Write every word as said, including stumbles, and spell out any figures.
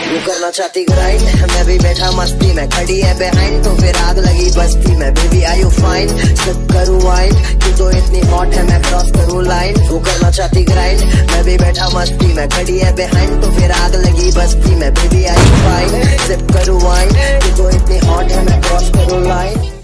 वो करना चाहती ग्राइंड, मैं भी बैठा मस्ती में, खड़ी है बिहाइंड तो फिर आग लगी बस्ती में। Baby are you fine, sip करूँ वाइन, तू तो इतनी हॉट है मैं क्रॉस करूँ लाइन। वो करना चाहती ग्राइंड, मैं भी बैठा मस्ती में, खड़ी है बिहाइंड तो फिर आग लगी बस्ती में। Baby are you fine, sip करूँ वाइन, तू तो इतनी हॉट है मैं क्रॉस करूँ लाइन।